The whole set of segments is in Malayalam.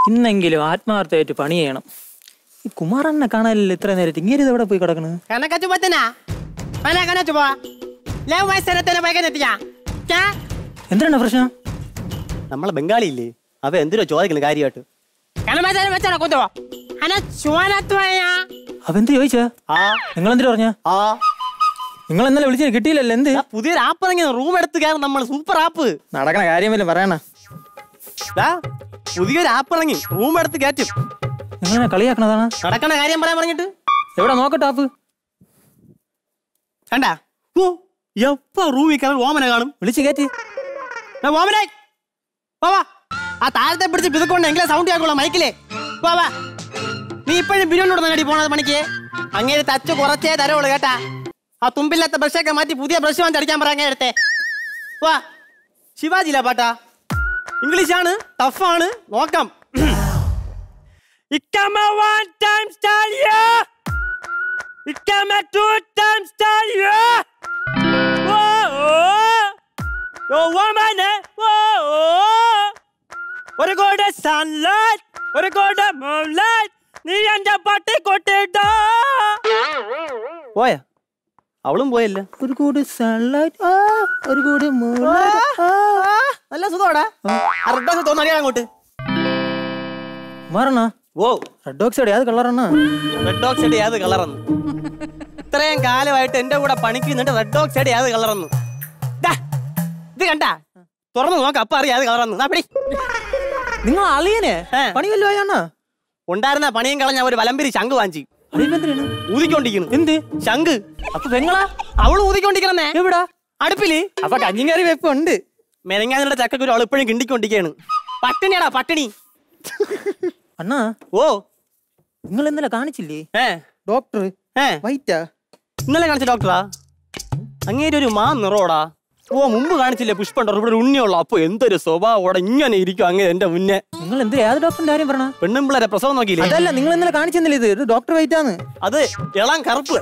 ഇന്നെങ്കിലും ആത്മാർത്ഥമായിട്ട് പണി ചെയ്യണം. ഈ കുമാരണ്ണനെ കാണാനില്ല ഇത്ര നേരത്തെ. ഇങ്ങനെ ഇത് എവിടെ പോയി കിടക്കണ്? എന്താണ് പ്രശ്നം? നമ്മളെ ബംഗാളി ഇല്ലേ, അവ എന്തിനോ ചോദിക്കുന്നു കാര്യമായിട്ട്. അവന്ത് ചോദിച്ചാ? നിങ്ങൾ എന്തിനു പറഞ്ഞ? നിങ്ങൾ ഇന്നലെ വിളിച്ചിട്ട് കിട്ടിയില്ലല്ലോ. എന്ത് പുതിയൊരു ആപ്പ് ഇറങ്ങി, റൂം എടുത്ത് കയറും നമ്മൾ. സൂപ്പർ ആപ്പ്. നടക്കണ കാര്യമല്ലേ പറയണ? പുതിയൊരു ആപ്പ് ഇറങ്ങി, റൂം എടുത്ത് കയറ്റും. നിങ്ങൾ കളിയാക്കണതാണ്. നടക്കണ കാര്യം പറയാൻ പറഞ്ഞിട്ട് എവിടെ നോക്കട്ടെ ആപ്പ്? കണ്ടാ? ഓ എപ്പ റൂമിൽ കയറി ഓമന കാണും. വിളിച്ച് കയറ്റി. ഓമനെ വാ, ആ താഴത്തെ പിടിച്ച് പിതുക്കൊണ്ട് എങ്കിലും സൗണ്ട് കേൾക്കുള്ള മൈക്കിലേ. വാ, നീ ഇപ്പോഴും ബിരിയാണിയോട് നടി പോണത് പണിക്ക്. അങ്ങേര് തച്ച് കുറച്ചേ തരവുള്ളൂ കേട്ടാ. ആ തുമ്പില്ലാത്ത ബ്രഷൊക്കെ മാറ്റി പുതിയ ബ്രഷ് വാങ്ങി അടിക്കാൻ പറയാൻ എടുത്തേ. വാ, ശിവാജിയില്ല പാട്ടാ. ഇംഗ്ലീഷാണ്, ടഫാണ്, നോക്കാം. ഒരു കൂടെ സൺലൈറ്റ്, ഒരു കൂടെ മൂൺലൈറ്റ്, നീ എന്റെ പട്ടി കൊട്ടിട്ടോ. പോയാ? അവളും പോയല്ലേ. ഒരു കൂടെ സൺലൈറ്റ്, ഒരു കൂടെ മൂൺലൈറ്റ്. നല്ല സുഖമാടാ. തോന്നറിയാ അങ്ങോട്ട് മാറണ. ഓ, റെഡ് ഓക്സൈഡ് ഏത് കളറാണ്? റെഡ് ഓക്സൈഡ് ഏത് കളറന്ന്? ഇത്രയും കാലമായിട്ട് എന്റെ കൂടെ പണിക്ക് നിന്നിട്ട് റെഡ് ഓക്സൈഡ് ഏത് കളറന്ന്? ഇത് കണ്ടാ? തുറന്നു നോക്കാം, അപ്പൊ അറിയാം ഏത് കളറന്ന്. നിങ്ങൾ അളിയനെ പണി വല്ലോയാണ്? ഉണ്ടായിരുന്ന പണിയും കളഞ്ഞ ഒരു വലമ്പരി ശംഖ് വാങ്ങിച്ചു ഊതിക്കൊണ്ടിരിക്കുന്നു. എന്ത് ശംഖ്? അപ്പൊ പെങ്ങളാ? അവള് ഊതിക്കൊണ്ടിരിക്കണേ. എവിടാ? അടുപ്പില്. അപ്പൊ കഞ്ഞിക്കറി വെപ്പുണ്ട്. മെനങ്ങാതിന്റെ ചക്കക്കുരു അവൾ ഇപ്പോഴും കിണ്ടിക്കൊണ്ടിരിക്കയാണ്. പട്ടിണിയാടാ പട്ടിണി. അണ്ണാ, ഓ നിങ്ങൾ ഇന്നലെ കാണിച്ചില്ലേ ഡോക്ടർ? വൈറ്റാ ഇന്നലെ കാണിച്ച ഡോക്ടറാ? അങ്ങേര് ഒരു നിറോടാ. ഓ, മുമ്പ് കാണിച്ചില്ലേ പുഷ്പണ്ടോ? ഇവിടെ ഉണ്ണിയുള്ള. അപ്പൊ എന്തൊരു സ്വഭാവോടെ ഇങ്ങനെ ഇരിക്കും അങ്ങ് എന്റെ മുന്നേ. നിങ്ങൾ എന്ത് ഏത് ഡോക്ടറിന്റെ കാര്യം പറഞ്ഞ? പെണ്ണുമ്പിള്ളേരെ പ്രസവം നോക്കിയില്ലേ? അതല്ല, നിങ്ങൾ ഇന്നലെ കാണിച്ചെന്നില്ല, ഇത് ഡോക്ടർ വൈറ്റാന്ന്. അത് ഇളം കറുപ്പ്.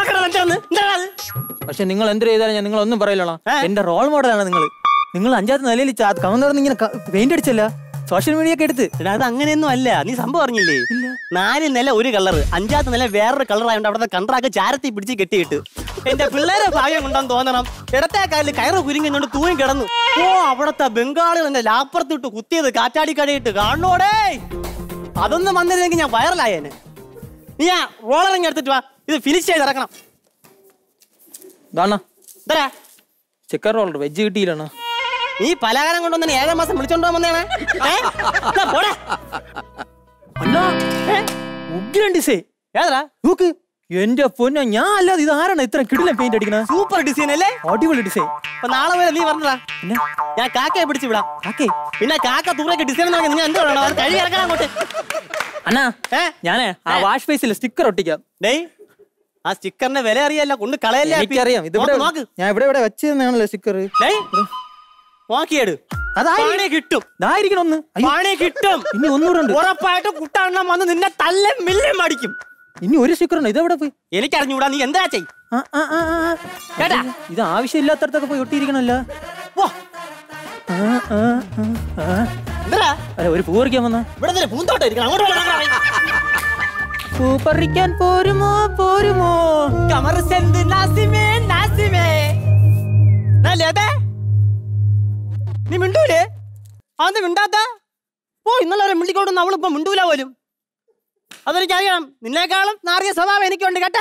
പക്ഷെ നിങ്ങൾ എന്ത് ചെയ്താലും ഞാൻ നിങ്ങളൊന്നും പറയില്ലല്ലോ. എന്റെ റോൾ മോഡലാണ് നിങ്ങൾ. നിങ്ങൾ 5ാമത്തെ നിലയിൽ കവന്നറന്ന് ഇങ്ങനെ പെയിന്റ് അടിച്ചല്ല, സോഷ്യൽ മീഡിയ ഒക്കെ എടുത്ത്. അത് അങ്ങനെയൊന്നും അല്ല. നീ സംഭവം അറിഞ്ഞില്ലേ? 4 നില ഒരു കളർ, 5ാമത്തെ നില വേറൊരു കളർ ആയതുകൊണ്ട് അവിടുത്തെ കണ്ട്രാക്ക് ചാരത്തി പിടിച്ച് കെട്ടിയിട്ട് എന്റെ പിള്ളേരെ ഭാഗ്യം കൊണ്ടാന്ന് തോന്നണം. ഇടത്തെ കാലിൽ കയറ് കുരുങ്ങിക്കൊണ്ട് തൂങ്ങി കിടന്നു. ഓ, അവിടത്തെ ബംഗാളികൾ എന്റെ ലാപ്പുറത്തിട്ട് കുത്തിയത് കാറ്റാടി കടയിട്ട് കാണോടേ. അതൊന്നും വന്നില്ലെങ്കിൽ ഞാൻ വൈറലായേനെ. നീ ആ റോളറിങ് എടുത്തിട്ട് വാ, ഇത് ഫിനിഷ് ചെയ്ത് ഇറക്കണം. ചിക്കൻ റോൾ വെജ് കിട്ടിയില്ലണ. നീ പലഹാരം കൊണ്ടുവന്നെ 7 മാസം വിളിച്ചോണ്ടോ വന്നേണ. ഏതാ നോക്ക്. എന്റെ പൊന്ന, ഞാൻ അല്ലാതെ ഇത് ആരാണ് ഇത്ര കിടിലൻ പെയിന്റ് അടിക്കണ? സൂപ്പർ ഡിസൈൻ അല്ലേ? അടിപൊളി ഡിസൈൻ. അപ്പൊ നാളെ വരെ നീ പറഞ്ഞതാ ഞാൻ കാക്കയെ പിടിച്ചു വിടാം. പിന്നെ കാക്ക തൂറൊക്കെ ഡിസൈൻ നിങ്ങൾ എന്ത് വേണം? അത് കഴിവ് ഇറക്കണം അങ്ങോട്ട്. അണ്ണാ, ഞാനേ ആ വാഷ് ബേസിൽ സ്റ്റിക്കർ ഒട്ടിക്കാം. ഡേയ്, ആ സ്റ്റിക്കറിന്റെ വില അറിയാല്ല, കൊണ്ട് കളയല്ലേ. എനിക്കറിയാം. ഇത് നോക്ക്, ഞാൻ ഇവിടെ വെച്ചതാണല്ലോ സ്റ്റിക്കർ. നോക്കിയേട്, അതാണേ കിട്ടും. ഒന്ന് കിട്ടും. ഇനി ഒന്നുകൂടെ ഉണ്ട്. ഉറപ്പായിട്ടും കുട്ടാണ്ണം വന്ന് നിന്നെ തല്ലും മില്ലും അടിക്കും. ഇനി ഒരു സ്റ്റിക്കർ ഉണ്ട്. ഇതെവിടെ പോയി? എനിക്കറിഞ്ഞൂടാ, നീ എന്താ ചെയ്യും കേട്ടാ? ഇത് ആവശ്യമില്ലാത്തടത്തൊക്കെ പോയി ഒട്ടിയിരിക്കണല്ലോ. ഒരു പൂ പറിക്കാൻ വന്ന ഇവിടെ പൂന്തോട്ടം ഇരിക്കണം. പൂ പറിക്കാൻ പോരുമോ പോരുമോ? നീ മിണ്ടൂലേ? അന്ന് മിണ്ടാത്ത ഓ, ഇന്നലെ വരെ മിണ്ടിക്കൊണ്ടൊന്നും അവളിപ്പോ മിണ്ടൂല പോലും. അതെനിക്കറിയാം. നിന്നേക്കാളും നാറിയ സ്വഭാവം എനിക്കുണ്ട് കേട്ടാ.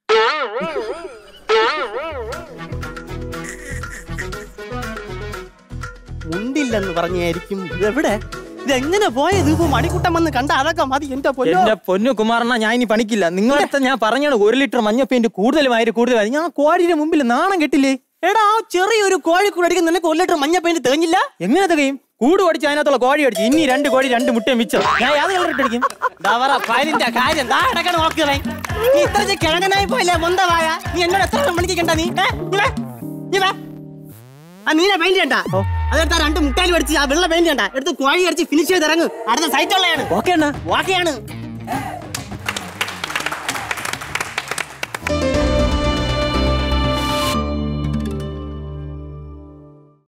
മുണ്ടില്ലെന്ന് പറഞ്ഞായിരിക്കും. ഇതെവിടെ? ഇതെങ്ങനെ പോയത്? ഇപ്പൊ മണിക്കുട്ടം വന്ന് കണ്ട അതൊക്കെ മതി. എന്റെ പൊന്നു കുമാരണ്ണ, ഞാൻ ഇനി പണിക്കില്ല. നിങ്ങളടുത്ത് ഞാൻ പറഞ്ഞാണ് 1 ലിറ്റർ മഞ്ഞപ്പെയിന്റ് കൂടുതലുമായി. ഞാൻ കോഴിയുടെ മുമ്പിൽ നാണം കെട്ടില്ലേ? എടാ, ആ ചെറിയൊരു കോഴിക്കൂട് അടിക്കുന്ന നിനക്ക് 1 ലിറ്റർ മഞ്ഞപ്പെയിന്റ് തികഞ്ഞില്ല? എങ്ങനെ തികയും? കൂട് പഠിച്ച് അതിനകത്തുള്ള കോഴി അടിച്ചു. ഇനി 2 കോഴി 2 മുട്ടയും മിച്ചം. ഞാൻ ഏത് കളറിട്ട് അടിക്കും? കാര്യം നോക്കിയേ. നീ ഇത്ര കിഴങ്ങനായി പോയില്ലേ മൊന്തവായ? നീ എന്നോട് എത്ര മണിക്കണ്ട? നീ നീന പെയിന്റ് ചെയ്യണ്ട. അതെടുത്ത 2 മുട്ടായി അടിച്ച് ആ വെള്ള പെയിന്റ് ചെയ്യണ്ട. എടുത്ത് കോഴി അടിച്ച് ഫിനിഷ് ചെയ്ത് ഇറങ്ങും. അടുത്ത സൈറ്റ് ഉള്ളതാണ്. ഓക്കെയാണ്.